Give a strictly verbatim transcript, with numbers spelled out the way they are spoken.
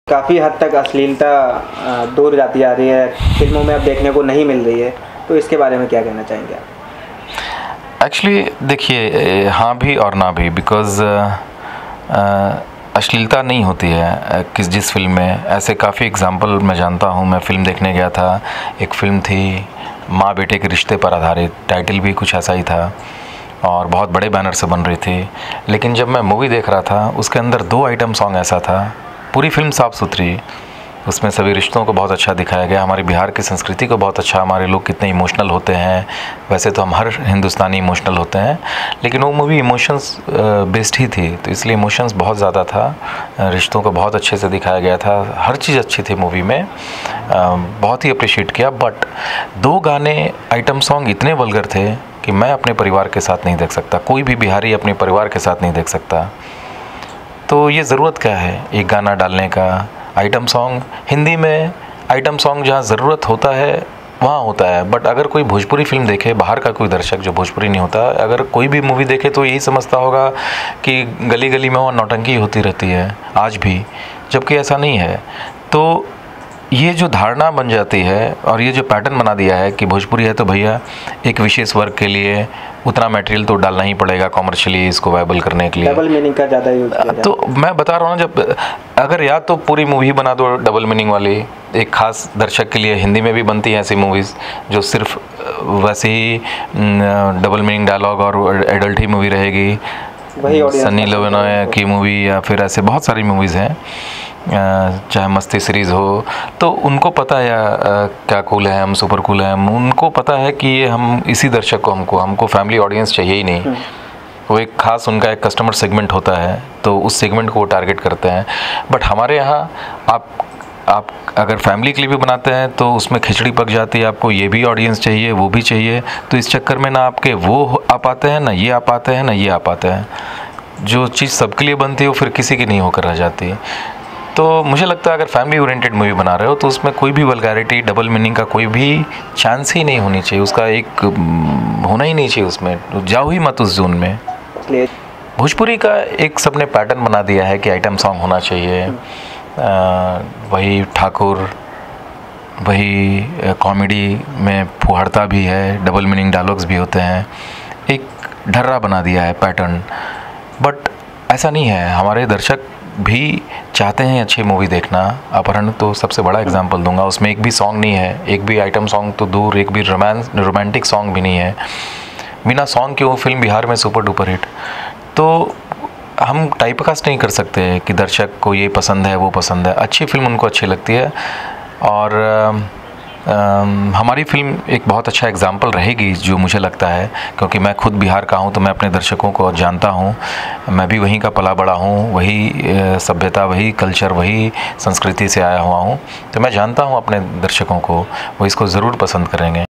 काफ़ी हद तक अश्लीलता अ, दूर जाती जा रही है, फिल्मों में अब देखने को नहीं मिल रही है, तो इसके बारे में क्या कहना चाहेंगे आप? एक्चुअली देखिए, हाँ भी और ना भी, बिकॉज़ अश्लीलता नहीं होती है किस जिस फिल्म में। ऐसे काफ़ी एग्जांपल मैं जानता हूँ। मैं फ़िल्म देखने गया था, एक फ़िल्म थी माँ बेटे के रिश्ते पर आधारित, टाइटल भी कुछ ऐसा ही था और बहुत बड़े बैनर से बन रही थी। लेकिन जब मैं मूवी देख रहा था, उसके अंदर दो आइटम सॉन्ग ऐसा था, पूरी फिल्म साफ़ सुथरी, उसमें सभी रिश्तों को बहुत अच्छा दिखाया गया, हमारे बिहार की संस्कृति को बहुत अच्छा, हमारे लोग कितने इमोशनल होते हैं। वैसे तो हम हर हिंदुस्तानी इमोशनल होते हैं, लेकिन वो मूवी इमोशंस बेस्ड ही थी, तो इसलिए इमोशंस बहुत ज़्यादा था। रिश्तों को बहुत अच्छे से दिखाया गया था, हर चीज़ अच्छी थी मूवी में, बहुत ही अप्रिशिएट किया। बट दो गाने आइटम सॉन्ग इतने वल्गर थे कि मैं अपने परिवार के साथ नहीं देख सकता, कोई भी बिहारी अपने परिवार के साथ नहीं देख सकता। तो ये ज़रूरत क्या है एक गाना डालने का, आइटम सॉन्ग हिंदी में, आइटम सॉन्ग जहाँ ज़रूरत होता है वहाँ होता है। बट अगर कोई भोजपुरी फिल्म देखे, बाहर का कोई दर्शक जो भोजपुरी नहीं होता, अगर कोई भी मूवी देखे तो यही समझता होगा कि गली गली में वो नौटंकी होती रहती है आज भी, जबकि ऐसा नहीं है। तो ये जो धारणा बन जाती है और ये जो पैटर्न बना दिया है कि भोजपुरी है तो भैया एक विशेष वर्ग के लिए उतना मटेरियल तो डालना ही पड़ेगा कॉमर्शियली इसको वायबल करने के लिए। डबल मीनिंग का ज़्यादा यूज़ किया जाता है। तो मैं बता रहा हूँ ना, जब अगर या तो पूरी मूवी बना दो डबल मीनिंग वाली, एक ख़ास दर्शक के लिए, हिंदी में भी बनती हैं ऐसी मूवीज़ जो सिर्फ वैसे ही डबल मीनिंग डायलॉग और एडल्ट ही मूवी रहेगी, सनी लियोनी की मूवी या फिर ऐसे बहुत सारी मूवीज़ हैं, चाहे मस्ती सीरीज़ हो, तो उनको पता है या क्या कूल है हम, सुपर कूल है हम, उनको पता है कि ये हम इसी दर्शक को, हमको हमको फैमिली ऑडियंस चाहिए ही नहीं। वो एक ख़ास उनका एक कस्टमर सेगमेंट होता है, तो उस सेगमेंट को वो टारगेट करते हैं। बट हमारे यहाँ आप आप अगर फैमिली के लिए भी बनाते हैं तो उसमें खिचड़ी पक जाती है, आपको ये भी ऑडियंस चाहिए, वो भी चाहिए, तो इस चक्कर में ना आपके वो आ पाते हैं, ना ये आ पाते हैं, ना ये आ पाते हैं। जो चीज़ सबके लिए बनती है वो फिर किसी की नहीं होकर रह जाती। तो मुझे लगता है अगर फैमिली ओरिएंटेड मूवी बना रहे हो तो उसमें कोई भी वल्गैरिटी, डबल मीनिंग का कोई भी चांस ही नहीं होनी चाहिए, उसका एक होना ही नहीं चाहिए, उसमें जाओ ही मत उस जोन में। भोजपुरी का एक सबने पैटर्न बना दिया है कि आइटम सॉन्ग होना चाहिए, आ, वही ठाकुर, वही कॉमेडी में फुहारता भी है, डबल मीनिंग डायलॉग्स भी होते हैं, एक ढर्रा बना दिया है पैटर्न। बट ऐसा नहीं है, हमारे दर्शक भी चाहते हैं अच्छी मूवी देखना। अपहरण तो सबसे बड़ा एग्जांपल दूंगा, उसमें एक भी सॉन्ग नहीं है, एक भी आइटम सॉन्ग तो दूर, एक भी रोमांस रोमांटिक सॉन्ग भी नहीं है। बिना सॉन्ग के वो फिल्म बिहार में सुपर डुपर हिट। तो हम टाइप कास्ट नहीं कर सकते कि दर्शक को ये पसंद है वो पसंद है, अच्छी फिल्म उनको अच्छी लगती है। और आ, हमारी फिल्म एक बहुत अच्छा एग्जाम्पल रहेगी जो मुझे लगता है, क्योंकि मैं खुद बिहार का हूँ तो मैं अपने दर्शकों को जानता हूँ, मैं भी वहीं का पला बड़ा हूँ, वही सभ्यता, वही कल्चर, वही संस्कृति से आया हुआ हूँ, तो मैं जानता हूँ अपने दर्शकों को, वो इसको ज़रूर पसंद करेंगे।